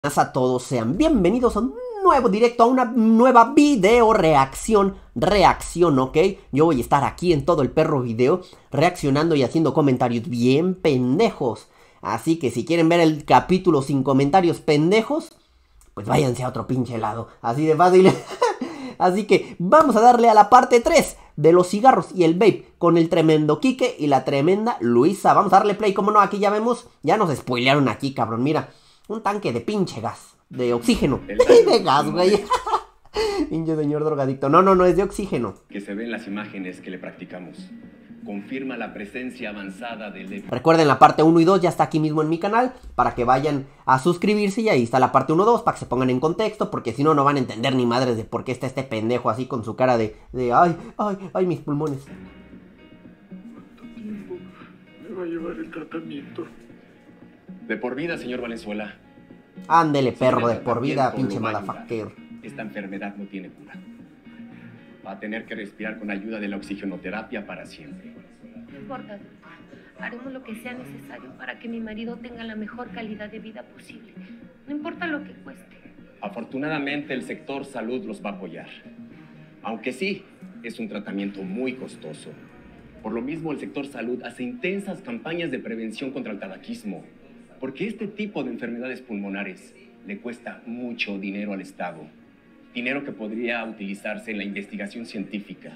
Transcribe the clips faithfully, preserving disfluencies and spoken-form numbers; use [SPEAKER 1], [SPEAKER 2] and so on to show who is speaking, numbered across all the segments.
[SPEAKER 1] A todos, sean bienvenidos a un nuevo directo, a una nueva video reacción, reacción, ¿ok? Yo voy a estar aquí en todo el perro video, reaccionando y haciendo comentarios bien pendejos. Así que si quieren ver el capítulo sin comentarios pendejos, pues váyanse a otro pinche lado, así de fácil. Así que vamos a darle a la parte tres de los cigarros y el vape con el tremendo Quique y la tremenda Luisa. Vamos a darle play, como no, aquí ya vemos, ya nos spoilearon aquí, cabrón, mira. Un tanque de pinche gas, de oxígeno, de gas, güey. Pinche señor drogadicto. No, no, no, es de oxígeno.
[SPEAKER 2] Que se ven las imágenes que le practicamos. Confirma la presencia avanzada del...
[SPEAKER 1] Recuerden, la parte uno y dos ya está aquí mismo en mi canal, para que vayan a suscribirse, y ahí está la parte uno y dos, para que se pongan en contexto, porque si no, no van a entender ni madres de por qué está este pendejo así con su cara de, de ay, ay, ay, mis pulmones.
[SPEAKER 3] ¿Cuánto tiempo me va a llevar el tratamiento?
[SPEAKER 2] De por vida, señor Valenzuela.
[SPEAKER 1] Ándele, perro, de por vida, pinche motherfucker.
[SPEAKER 2] Esta enfermedad no tiene cura. Va a tener que respirar con ayuda de la oxigenoterapia para siempre.
[SPEAKER 4] No importa, doctor. Haremos lo que sea necesario para que mi marido tenga la mejor calidad de vida posible. No importa lo que cueste.
[SPEAKER 2] Afortunadamente, el sector salud los va a apoyar. Aunque sí, es un tratamiento muy costoso. Por lo mismo, el sector salud hace intensas campañas de prevención contra el tabaquismo. Porque este tipo de enfermedades pulmonares le cuesta mucho dinero al Estado. Dinero que podría utilizarse en la investigación científica.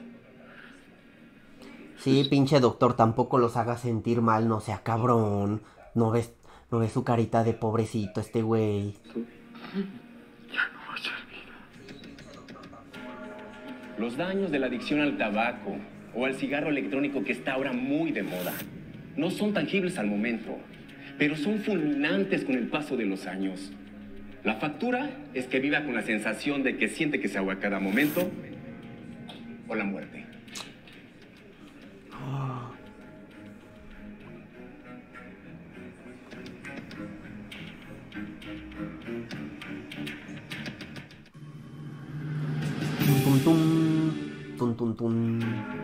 [SPEAKER 1] Sí, pinche doctor, tampoco los haga sentir mal, no sea cabrón. No ves, no ves su carita de pobrecito este güey.
[SPEAKER 3] Ya no va a servir.
[SPEAKER 2] Los daños de la adicción al tabaco o al cigarro electrónico, que está ahora muy de moda, no son tangibles al momento, pero son fulminantes con el paso de los años. La factura es que viva con la sensación de que siente que se ahoga a cada momento, o la muerte.
[SPEAKER 1] Tum, tum, tum, tum, tum, tum.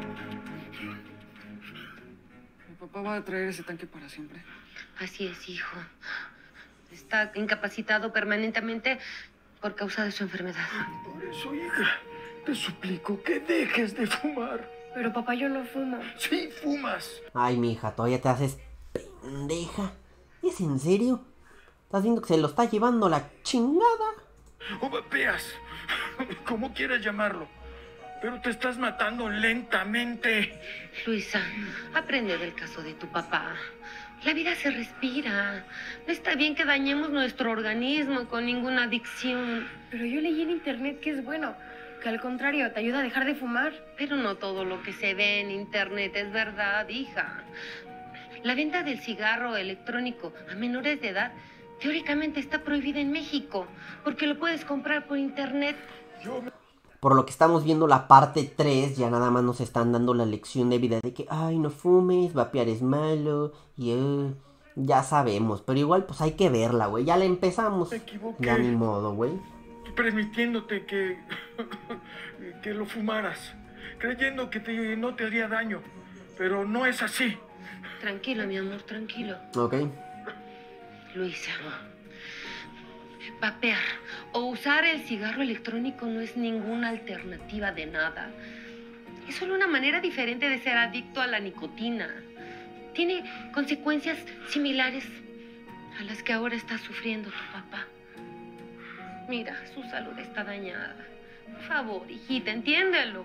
[SPEAKER 5] Mi papá va a traer ese tanque para siempre.
[SPEAKER 4] Así es, hijo. Está incapacitado permanentemente por causa de su enfermedad.
[SPEAKER 3] Por eso, hija, te suplico que dejes de fumar.
[SPEAKER 4] Pero papá, yo no fumo.
[SPEAKER 3] Sí, fumas.
[SPEAKER 1] Ay, mija, todavía te haces pendeja. ¿Es en serio? ¿Estás viendo que se lo está llevando la chingada?
[SPEAKER 3] O vapeas, como quieras llamarlo. Pero te estás matando lentamente.
[SPEAKER 4] Luisa, aprende del caso de tu papá. La vida se respira. No está bien que dañemos nuestro organismo con ninguna adicción.
[SPEAKER 6] Pero yo leí en internet que es bueno, que al contrario te ayuda a dejar de fumar.
[SPEAKER 4] Pero no todo lo que se ve en internet es verdad, hija. La venta del cigarro electrónico a menores de edad teóricamente está prohibida en México, porque lo puedes comprar por internet.
[SPEAKER 3] Yo me...
[SPEAKER 1] Por lo que estamos viendo la parte tres, ya nada más nos están dando la lección de vida de que, ay, no fumes, vapear es malo, y uh, ya sabemos, pero igual pues hay que verla, güey, ya la empezamos.
[SPEAKER 3] Me equivoqué.
[SPEAKER 1] Ya ni modo, güey.
[SPEAKER 3] Permitiéndote que, que lo fumaras, creyendo que te, no te haría daño, pero no es así.
[SPEAKER 4] Tranquilo, mi amor, tranquilo.
[SPEAKER 1] Ok.
[SPEAKER 4] Luisa, vapear o usar el cigarro electrónico no es ninguna alternativa de nada. Es solo una manera diferente de ser adicto a la nicotina. Tiene consecuencias similares a las que ahora está sufriendo tu papá. Mira, su salud está dañada. Por favor, hijita, entiéndelo.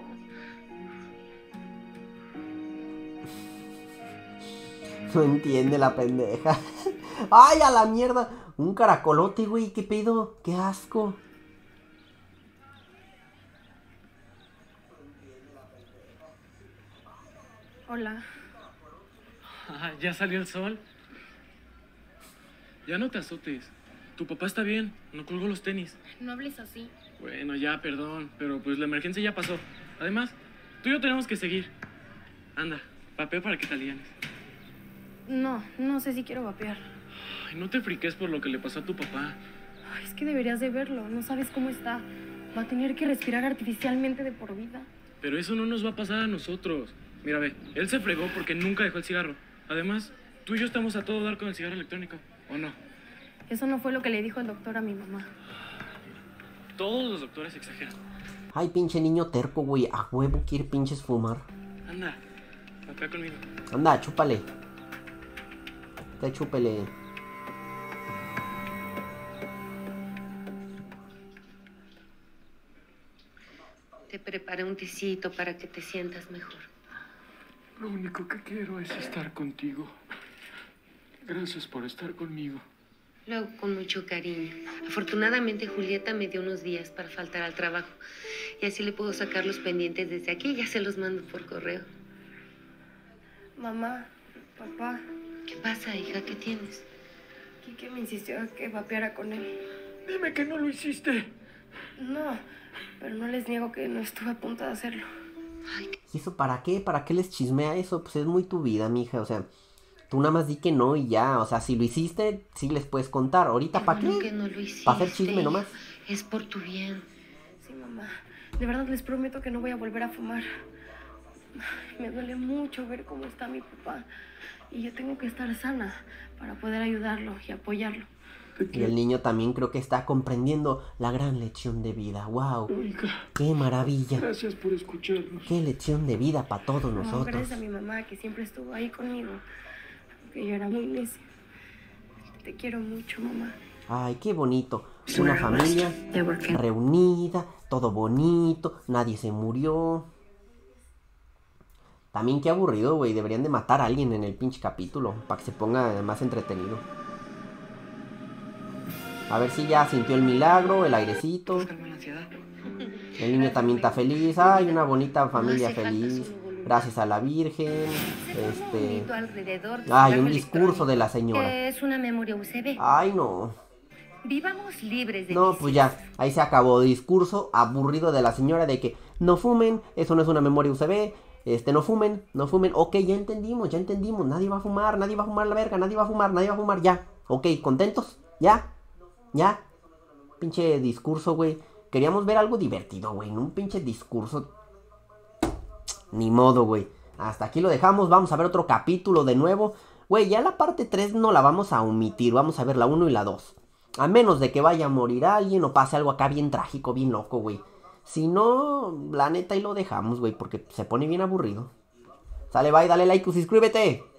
[SPEAKER 1] No entiende la pendeja. ¡Ay, a la mierda! Un caracolote, güey, ¿qué pedo? ¡Qué asco!
[SPEAKER 6] Hola.
[SPEAKER 5] Ah, ¿ya salió el sol? Ya no te azotes. Tu papá está bien, no colgó los tenis.
[SPEAKER 6] No hables así.
[SPEAKER 5] Bueno, ya, perdón, pero pues la emergencia ya pasó. Además, tú y yo tenemos que seguir. Anda, vapeo para que te alivianes.
[SPEAKER 6] No, no sé si quiero vapear.
[SPEAKER 5] Ay, no te friques por lo que le pasó a tu papá.
[SPEAKER 6] Ay, es que deberías de verlo, no sabes cómo está. Va a tener que respirar artificialmente de por vida.
[SPEAKER 5] Pero eso no nos va a pasar a nosotros. Mira, ve, él se fregó porque nunca dejó el cigarro. Además, tú y yo estamos a todo dar con el cigarro electrónico, ¿o no?
[SPEAKER 6] Eso no fue lo que le dijo el doctor a mi mamá.
[SPEAKER 5] Todos los doctores exageran.
[SPEAKER 1] Ay, pinche niño terco, güey. A huevo quiere pinches fumar.
[SPEAKER 5] Anda, papá conmigo.
[SPEAKER 1] Anda, chúpale. Te chúpele.
[SPEAKER 4] Te preparé un tecito para que te sientas mejor.
[SPEAKER 3] Lo único que quiero es estar contigo. Gracias por estar conmigo.
[SPEAKER 4] Lo hago con mucho cariño. Afortunadamente, Julieta me dio unos días para faltar al trabajo. Y así le puedo sacar los pendientes desde aquí y ya se los mando por correo.
[SPEAKER 6] Mamá, papá,
[SPEAKER 4] ¿Qué pasa, hija? ¿Qué tienes?
[SPEAKER 6] Quique me insistió a que vapeara con él.
[SPEAKER 3] Dime que no lo hiciste.
[SPEAKER 6] No, pero no les niego que no estuve a punto de hacerlo.
[SPEAKER 4] Ay,
[SPEAKER 1] ¿Y eso para qué? ¿Para qué les chismea eso? Pues es muy tu vida, mija. O sea, tú nada más di que no y ya. O sea, si lo hiciste, sí les puedes contar. Ahorita, ¿para
[SPEAKER 4] bueno
[SPEAKER 1] qué?
[SPEAKER 4] que no lo hiciste.
[SPEAKER 1] ¿Para hacer chisme nomás?
[SPEAKER 4] Es por tu bien.
[SPEAKER 6] Sí, mamá. De verdad les prometo que no voy a volver a fumar. Me duele mucho ver cómo está mi papá. Y yo tengo que estar sana para poder ayudarlo y apoyarlo.
[SPEAKER 1] Y el niño también creo que está comprendiendo la gran lección de vida. ¡Wow!
[SPEAKER 3] Hija,
[SPEAKER 1] ¡Qué maravilla!
[SPEAKER 3] gracias por escucharnos.
[SPEAKER 1] ¡Qué lección de vida para todos
[SPEAKER 6] No,
[SPEAKER 1] nosotros!
[SPEAKER 6] gracias a mi mamá que siempre estuvo ahí conmigo. Aunque yo era muy necia. Te quiero mucho, mamá.
[SPEAKER 1] ¡Ay, qué bonito! Una familia reunida, todo bonito, nadie se murió. También qué aburrido, güey. Deberían de matar a alguien en el pinche capítulo para que se ponga más entretenido. A ver si ya sintió el milagro, el airecito.
[SPEAKER 5] Búscame la ansiedad.
[SPEAKER 1] El niño también está feliz. Ay, una bonita familia
[SPEAKER 4] No hace falta
[SPEAKER 1] feliz.
[SPEAKER 4] solo voluntad.
[SPEAKER 1] Gracias a la Virgen. Este.
[SPEAKER 4] Bonito alrededor del
[SPEAKER 1] Ay,
[SPEAKER 4] cigarro
[SPEAKER 1] un discurso de la señora.
[SPEAKER 4] que es una memoria U S B.
[SPEAKER 1] Ay, no.
[SPEAKER 4] Vivamos libres de
[SPEAKER 1] No,
[SPEAKER 4] vicios.
[SPEAKER 1] pues ya, ahí se acabó. Discurso aburrido de la señora de que no fumen, eso no es una memoria U S B. Este, no fumen, no fumen. Ok, ya entendimos, ya entendimos. Nadie va a fumar, nadie va a fumar la verga, nadie va a fumar, nadie va a fumar, ya. Ok, ¿contentos? ¿Ya? ¿Ya? Pinche discurso, güey. Queríamos ver algo divertido, güey. No un pinche discurso. Ni modo, güey. Hasta aquí lo dejamos. Vamos a ver otro capítulo de nuevo. Güey, ya la parte tres no la vamos a omitir. Vamos a ver la uno y la dos. A menos de que vaya a morir alguien o pase algo acá bien trágico, bien loco, güey. Si no, la neta, ahí lo dejamos, güey, porque se pone bien aburrido. Sale, bye, dale like y suscríbete.